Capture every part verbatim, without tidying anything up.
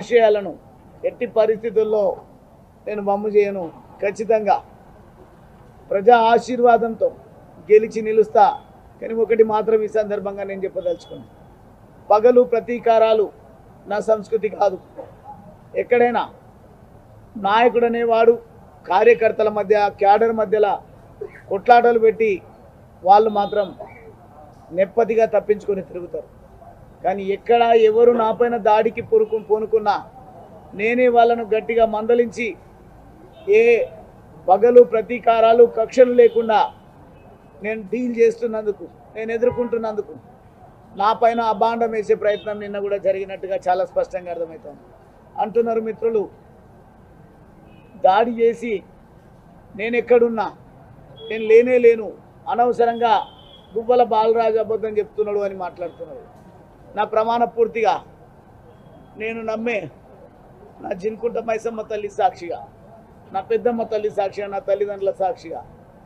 విషయాలను ఎట్టి పరిస్థితుల్లో నేను వమ్ము చేయను. ఖచ్చితంగా ప్రజా ఆశీర్వాదంతో గెలిచి నిలుస్తా. కానీ ఒకటి మాత్రం ఈ సందర్భంగా నేను చెప్పదలుచుకున్నాను, పగలు ప్రతీకారాలు నా సంస్కృతి కాదు. ఎక్కడైనా నాయకుడు అనేవాడు కార్యకర్తల మధ్య క్యాడర్ మధ్యలో కొట్లాటలు పెట్టి వాళ్ళు మాత్రం నెప్పదిగా తప్పించుకొని తిరుగుతారు. కానీ ఎక్కడ ఎవరు నాపైన దాడికి పొరుకు పూనుకున్నా నేనే వాళ్ళను గట్టిగా మందలించి ఏ పగలు ప్రతీకారాలు కక్షలు లేకుండా నేను డీల్ చేస్తున్నందుకు, నేను ఎదుర్కొంటున్నందుకు నా పైన అభాండం వేసే ప్రయత్నం నిన్న కూడా జరిగినట్టుగా చాలా స్పష్టంగా అర్థమవుతుంది. అంటున్నారు మిత్రులు, దాడి చేసి నేను ఎక్కడున్నా నేను లేనే లేను, అనవసరంగా గువ్వల బాలరాజు అబద్ధం చెప్తున్నాడు అని మాట్లాడుతున్నాడు. నా ప్రమాణ పూర్తిగా నేను నమ్మే నా జిన్కుంట మైసమ్మ తల్లి సాక్షిగా, నా పెద్దమ్మ తల్లి సాక్షిగా, నా తల్లిదండ్రుల సాక్షిగా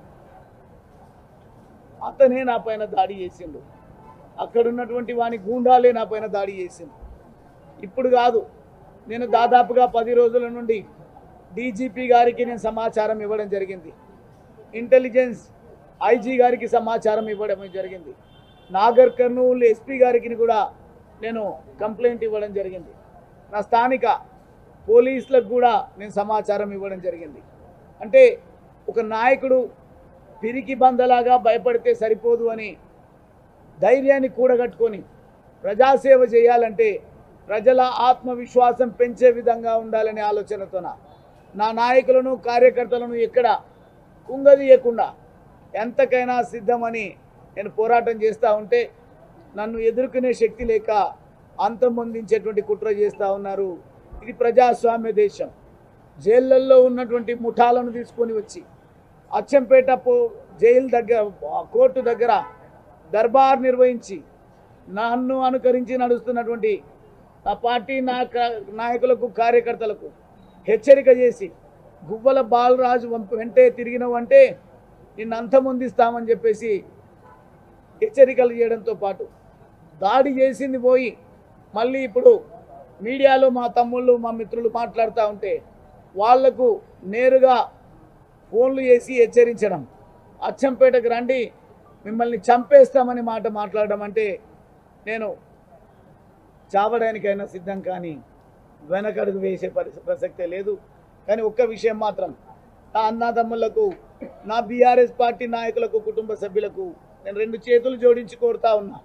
అతనే నా పైన దాడి చేసిండు. అక్కడున్నటువంటి వాని గూండాలే నా పైన దాడి చేసిండు. ఇప్పుడు కాదు, నేను దాదాపుగా పది రోజుల నుండి డీజీపీ గారికి నేను సమాచారం ఇవ్వడం జరిగింది, ఇంటెలిజెన్స్ ఐజీ గారికి సమాచారం ఇవ్వడం జరిగింది, నాగర్ కర్నూలు ఎస్పీ గారికి కూడా నేను కంప్లైంట్ ఇవ్వడం జరిగింది, నా స్థానిక పోలీసులకు కూడా నేను సమాచారం ఇవ్వడం జరిగింది. అంటే ఒక నాయకుడు పిరికి బందలాగా భయపడితే సరిపోదు అని ధైర్యాన్ని కూడగట్టుకొని ప్రజాసేవ చేయాలంటే ప్రజల ఆత్మవిశ్వాసం పెంచే విధంగా ఉండాలనే ఆలోచనతోన నా నాయకులను కార్యకర్తలను ఎక్కడ కుంగదీయకుండా ఎంతకైనా సిద్ధమని నేను పోరాటం చేస్తూ ఉంటే నన్ను ఎదుర్కొనే శక్తి లేక అంతమొందించేటువంటి కుట్ర చేస్తూ ఉన్నారు. ఇది ప్రజాస్వామ్య దేశం. జైళ్ళల్లో ఉన్నటువంటి ముఠాలను తీసుకొని వచ్చి అచ్చంపేట పో జైలు దగ్గర కోర్టు దగ్గర దర్బార్ నిర్వహించి నన్ను అనుకరించి నడుస్తున్నటువంటి ఆ పార్టీ నాయకులకు కార్యకర్తలకు హెచ్చరిక చేసి గువ్వల బాలరాజు వెంటే తిరిగినవంటే నిన్ను అంతమొందిస్తామని చెప్పేసి హెచ్చరికలు చేయడంతో పాటు దాడి చేసింది పోయి మళ్ళీ ఇప్పుడు మీడియాలో మా తమ్ముళ్ళు మా మిత్రులు మాట్లాడుతూ ఉంటే వాళ్లకు నేరుగా ఫోన్లు చేసి హెచ్చరించడం, అచ్చంపేటకు రండి మిమ్మల్ని చంపేస్తామని మాట మాట్లాడడం అంటే నేను చావడానికైనా సిద్ధం, కానీ వెనకడుగు వేసే పరిస్థితి ప్రసక్తే లేదు. కానీ ఒక్క విషయం మాత్రం నా అన్నదమ్ములకు, నా బీఆర్ఎస్ పార్టీ నాయకులకు, కుటుంబ సభ్యులకు నేను రెండు చేతులు జోడించి కోరుతా ఉన్నా,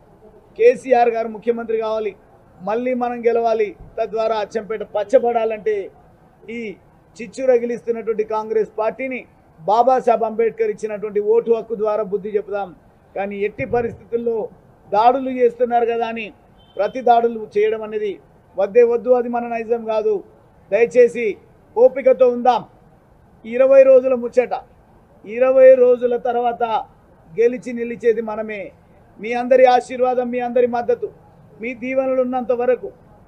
కేసీఆర్ గారు ముఖ్యమంత్రి కావాలి, మళ్ళీ మనం గెలవాలి, తద్వారా అచ్చంపేట పచ్చబడాలంటే ఈ చిచ్చు రగిలిస్తున్నటువంటి కాంగ్రెస్ పార్టీని బాబాసాహెబ్ అంబేద్కర్ ఇచ్చినటువంటి ఓటు హక్కు ద్వారా బుద్ధి చెప్దాం. కానీ ఎట్టి పరిస్థితుల్లో దాడులు చేస్తున్నారు కదా అని ప్రతి దాడులు చేయడం అనేది వద్దే వద్దు, అది మన నైజం కాదు. దయచేసి ఓపికతో ఉందాం. ఇరవై రోజుల ముచ్చట, ఇరవై రోజుల తర్వాత గెలిచి నిలిచేది మనమే. మీ అందరి ఆశీర్వాదం, మీ అందరి మద్దతు, మీ దీవెనలు ఉన్నంత వరకు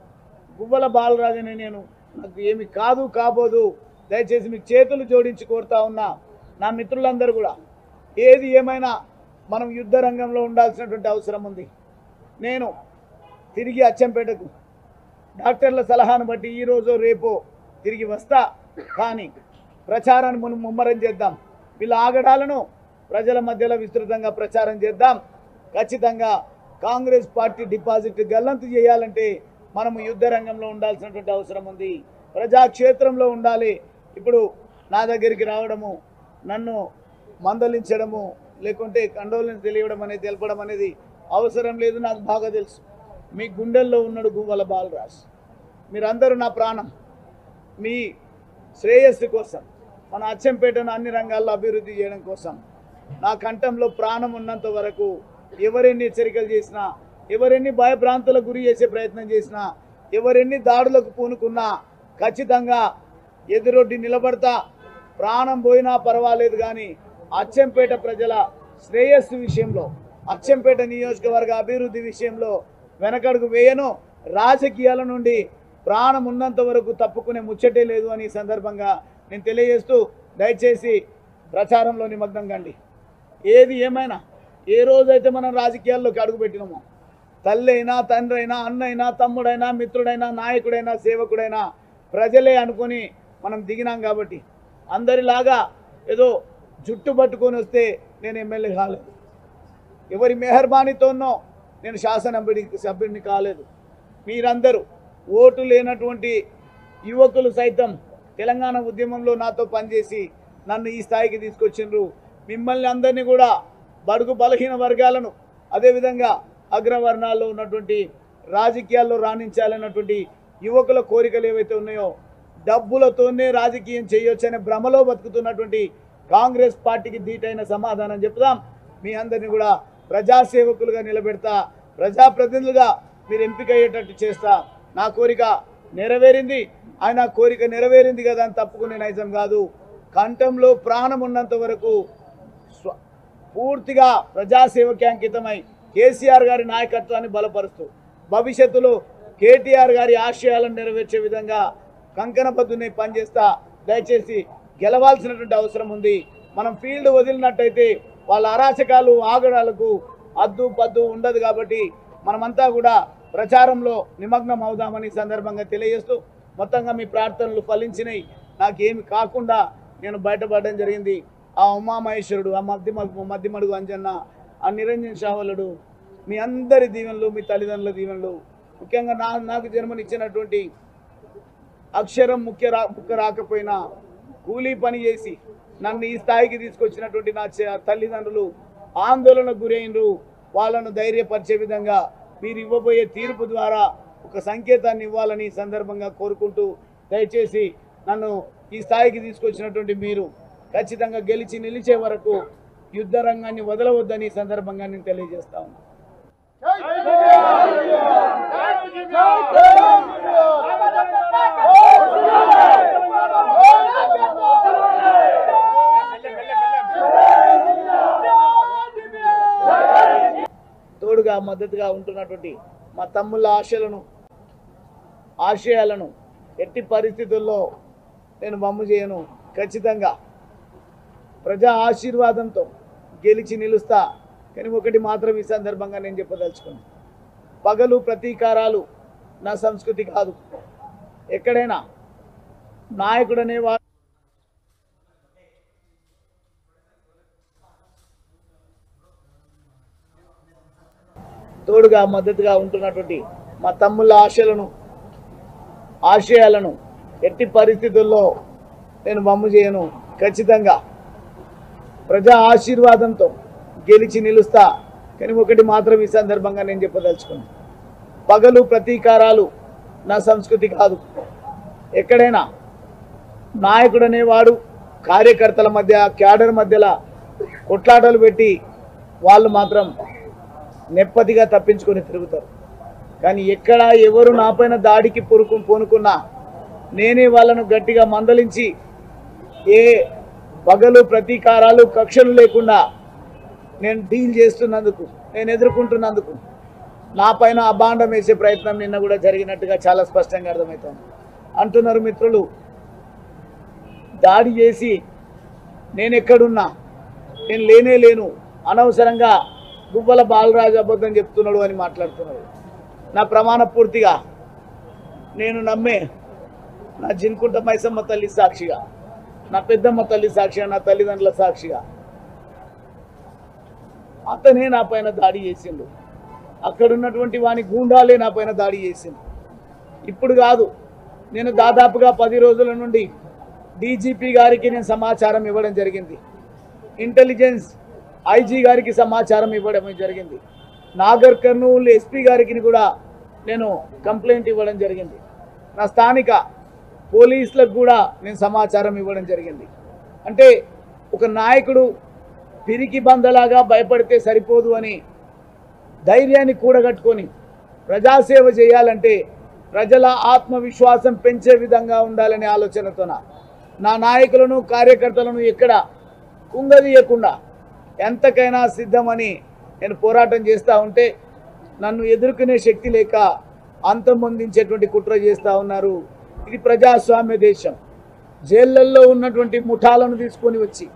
గువ్వల బాలరాజుని నేను నాకు ఏమి కాదు కాబోదు. దయచేసి మీకు చేతులు జోడించి కోరుతా ఉన్నా. నా మిత్రులందరూ కూడా ఏది ఏమైనా మనం యుద్ధ రంగంలో ఉండాల్సినటువంటి అవసరం ఉంది. నేను తిరిగి అచ్చంపేటకు డాక్టర్ల సలహాను బట్టి ఈరోజు రేపో తిరిగి వస్తా. కానీ ప్రచారాన్ని మనం ముమ్మరం చేద్దాం. వీళ్ళ ఆగడాలను ప్రజల మధ్యలో విస్తృతంగా ప్రచారం చేద్దాం. ఖచ్చితంగా కాంగ్రెస్ పార్టీ డిపాజిట్ గల్లంతు చేయాలంటే మనము యుద్ధ రంగంలో ఉండాల్సినటువంటి అవసరం ఉంది, ప్రజాక్షేత్రంలో ఉండాలి. ఇప్పుడు నా దగ్గరికి రావడము, నన్ను మందలించడము, లేకుంటే కండోలెన్స్ తెలియడం అనేది తెలపడం అనేది అవసరం లేదు. నాకు బాగా తెలుసు మీ గుండెల్లో ఉన్నాడు గువ్వల బాలరాజు. మీరందరూ నా ప్రాణం. మీ శ్రేయస్సు కోసం, మన అచ్చంపేటను అన్ని రంగాల్లో అభివృద్ధి చేయడం కోసం నా కంఠంలో ప్రాణం ఉన్నంత వరకు ఎవరెన్ని హెచ్చరికలు చేసినా, ఎవరెన్ని భయభ్రాంతులకు గురి చేసే ప్రయత్నం చేసినా, ఎవరెన్ని దాడులకు పూనుకున్నా ఖచ్చితంగా ఎదురొడ్డి నిలబడతా. ప్రాణం పోయినా పర్వాలేదు, కానీ అచ్చంపేట ప్రజల శ్రేయస్సు విషయంలో, అచ్చంపేట నియోజకవర్గ అభివృద్ధి విషయంలో వెనకడుగు వేయను. రాజకీయాల నుండి ప్రాణం ఉన్నంత వరకు తప్పుకునే ముచ్చటే లేదు అని సందర్భంగా నేను తెలియజేస్తూ, దయచేసి ప్రచారంలో నిమగ్నం కండి. ఏది ఏమైనా ఏ రోజైతే మనం రాజకీయాల్లోకి అడుగుపెట్టినామో తల్లైనా తండ్రైనా అన్నైనా తమ్ముడైనా మిత్రుడైనా నాయకుడైనా సేవకుడైనా ప్రజలే అనుకొని మనం దిగినాం కాబట్టి అందరిలాగా ఏదో జుట్టు పట్టుకొని వస్తే నేను ఎమ్మెల్యే కాలేదు, ఎవరి మెహర్బానీతోనో నేను శాసనసభ్యుడి సభ్యుడిని కాలేదు. మీరందరూ ఓటు లేనటువంటి యువకులు సైతం తెలంగాణ ఉద్యమంలో నాతో పనిచేసి నన్ను ఈ స్థాయికి తీసుకొచ్చిండ్రు. మిమ్మల్ని అందరినీ కూడా బడుగు బలహీన వర్గాలను అదేవిధంగా అగ్రవర్ణాల్లో ఉన్నటువంటి రాజకీయాల్లో రాణించాలన్నటువంటి యువకుల కోరికలు ఏవైతే ఉన్నాయో డబ్బులతోనే రాజకీయం చేయొచ్చనే భ్రమలో బతుకుతున్నటువంటి కాంగ్రెస్ పార్టీకి ధీటైన సమాధానం చెప్దాం. మీ అందరినీ కూడా ప్రజాసేవకులుగా నిలబెడతా, ప్రజాప్రతినిధులుగా మీరు ఎంపిక అయ్యేటట్టు చేస్తా. నా కోరిక నెరవేరింది, ఆయన కోరిక నెరవేరింది కదా అని తప్పుకునే నైజం కాదు. కంఠంలో ప్రాణం ఉన్నంత వరకు పూర్తిగా ప్రజాసేవకి అంకితమై కేసీఆర్ గారి నాయకత్వాన్ని బలపరుస్తూ భవిష్యత్తులో కేటీఆర్ గారి ఆశయాలను నెరవేర్చే విధంగా కంకణబద్దునే పనిచేస్తా. దయచేసి గెలవాల్సినటువంటి అవసరం ఉంది. మనం ఫీల్డ్ వదిలినట్టయితే వాళ్ళ అరాచకాలు ఆగడాలకు అద్దు పద్దు ఉండదు. కాబట్టి మనమంతా కూడా ప్రచారంలో నిమగ్నం అవుదామని సందర్భంగా తెలియజేస్తూ మొత్తంగా మీ ప్రార్థనలు ఫలించినాయి. నాకేమి కాకుండా నేను బయటపడడం జరిగింది. ఆ ఉమామహేశ్వరుడు, ఆ మధ్య మధ్యమడుగు అంజన్న, ఆ నిరంజన్ షావలుడు, మీ అందరి దీవెనలు, మీ తల్లిదండ్రుల దీవెనలు, ముఖ్యంగా నా నాకు జన్మనిచ్చినటువంటి అక్షరం ముఖ్య రా ముఖ్య రాకపోయినా కూలీ పని చేసి నన్ను ఈ స్థాయికి తీసుకొచ్చినటువంటి నా తల్లిదండ్రులు ఆందోళనకు గురైనరు. వాళ్ళను ధైర్యపరిచే విధంగా మీరు ఇవ్వబోయే తీర్పు ద్వారా ఒక సంకేతాన్ని ఇవ్వాలని సందర్భంగా కోరుకుంటూ దయచేసి నన్ను ఈ స్థాయికి తీసుకొచ్చినటువంటి మీరు ఖచ్చితంగా గెలిచి నిలిచే వరకు యుద్ధ రంగాన్ని వదలవద్దని సందర్భంగా నేను తెలియజేస్తా ఉన్నాను. తోడుగా మద్దతుగా ఉంటున్నటువంటి మా తమ్ముళ్ళ ఆశలను ఆశయాలను ఎట్టి పరిస్థితుల్లో నేను బొమ్మ చేయను. ఖచ్చితంగా ప్రజా ఆశీర్వాదంతో గెలిచి నిలుస్తా. కానీ ఒకటి మాత్రం ఈ సందర్భంగా నేను చెప్పదలుచుకున్నాను, పగలు ప్రతీకారాలు నా సంస్కృతి కాదు. ఎక్కడైనా నాయకుడు అనేవాడు తోడుగా మద్దతుగా ఉంటున్నటువంటి మా తమ్ముళ్ళ ఆశలను ఆశయాలను ఎట్టి పరిస్థితుల్లో నేను బొమ్మ చేయను. ఖచ్చితంగా ప్రజా ఆశీర్వాదంతో గెలిచి నిలుస్తా. కానీ ఒకటి మాత్రం ఈ సందర్భంగా నేను చెప్పదలుచుకున్నాను, పగలు ప్రతీకారాలు నా సంస్కృతి కాదు. ఎక్కడైనా నాయకుడు అనేవాడు కార్యకర్తల మధ్య క్యాడర్ మధ్యలో కొట్లాటలు పెట్టి వాళ్ళు మాత్రం నెప్పదిగా తప్పించుకొని తిరుగుతారు. కానీ ఎక్కడ ఎవరు నాపైన దాడికి పొరుకు పూనుకున్నా నేనే వాళ్ళను గట్టిగా మందలించి ఏ పగలు ప్రతీకారాలు కక్షలు లేకుండా నేను డీల్ చేస్తున్నందుకు, నేను ఎదుర్కొంటున్నందుకు నా పైన అభాండం వేసే ప్రయత్నం నిన్న కూడా జరిగినట్టుగా చాలా స్పష్టంగా అర్థమవుతుంది. అంటున్నారు మిత్రులు, దాడి చేసి నేను ఎక్కడున్నా నేను లేనే లేను, అనవసరంగా గువ్వల బాలరాజు అబద్ధం చెప్తున్నాడు అని మాట్లాడుతున్నాడు. నా ప్రమాణ పూర్తిగా నేను నమ్మే నా జిన్కుంట మైసమ్మ తల్లి సాక్షిగా, నా పెద్దమ్మ తల్లి సాక్షిగా, నా తల్లిదండ్రుల సాక్షిగా అతనే నా పైన దాడి చేసిండు. అక్కడున్నటువంటి వాని గూండాలే నా పైన దాడి చేసిండు. ఇప్పుడు కాదు, నేను దాదాపుగా పది రోజుల నుండి డీజీపీ గారికి నేను సమాచారం ఇవ్వడం జరిగింది, ఇంటెలిజెన్స్ ఐజీ గారికి సమాచారం ఇవ్వడం జరిగింది, నాగర్ కర్నూలు ఎస్పీ గారికి కూడా నేను కంప్లైంట్ ఇవ్వడం జరిగింది, నా స్థానిక పోలీసులకు కూడా నేను సమాచారం ఇవ్వడం జరిగింది. అంటే ఒక నాయకుడు పిరికి బందలాగా భయపడితే సరిపోదు అని ధైర్యాన్ని కూడగట్టుకొని ప్రజాసేవ చేయాలంటే ప్రజల ఆత్మవిశ్వాసం పెంచే విధంగా ఉండాలనే ఆలోచనతోన నా నాయకులను కార్యకర్తలను ఎక్కడ కుంగదీయకుండా ఎంతకైనా సిద్ధమని నేను పోరాటం చేస్తూ ఉంటే నన్ను ఎదుర్కొనే శక్తి లేక అంతమొందించేటువంటి కుట్ర చేస్తూ ఉన్నారు. ఇది ప్రజాస్వామ్య దేశం. జైళ్ళల్లో ఉన్నటువంటి ముఠాలను తీసుకొని వచ్చి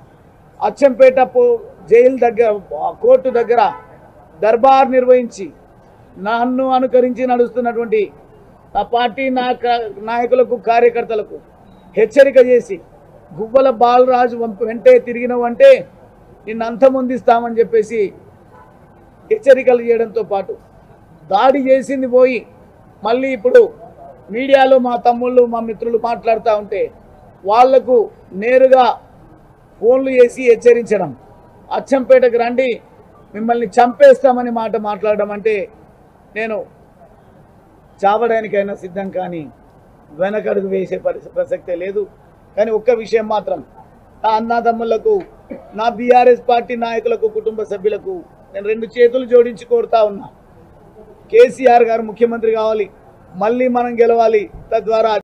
అచ్చంపేట పో జైలు దగ్గర కోర్టు దగ్గర దర్బార్ నిర్వహించి నన్ను అనుకరించి నడుస్తున్నటువంటి ఆ పార్టీ నాయక నాయకులకు కార్యకర్తలకు హెచ్చరిక చేసి గువ్వల బాలరాజు వెంటే తిరిగినవంటే నిన్ను అంతమొందిస్తామని చెప్పేసి హెచ్చరికలు చేయడంతో పాటు దాడి చేసింది పోయి మళ్ళీ ఇప్పుడు మీడియాలో మా తమ్ముళ్ళు మా మిత్రులు మాట్లాడుతూ ఉంటే వాళ్లకు నేరుగా ఫోన్లు చేసి హెచ్చరించడం, అచ్చంపేటకు రండి మిమ్మల్ని చంపేస్తామని మాట మాట్లాడడం అంటే నేను చావడానికైనా సిద్ధం కానీ వెనకడుగు వేసే పరిస్థితి ప్రసక్తే లేదు. కానీ ఒక్క విషయం మాత్రం నా అన్నదమ్ములకు, నా బీఆర్ఎస్ పార్టీ నాయకులకు, కుటుంబ సభ్యులకు నేను రెండు చేతులు జోడించి కోరుతా ఉన్నా. కేసీఆర్ గారు ముఖ్యమంత్రి కావాలి, మళ్ళీ మనం గెలవాలి, తద్వారా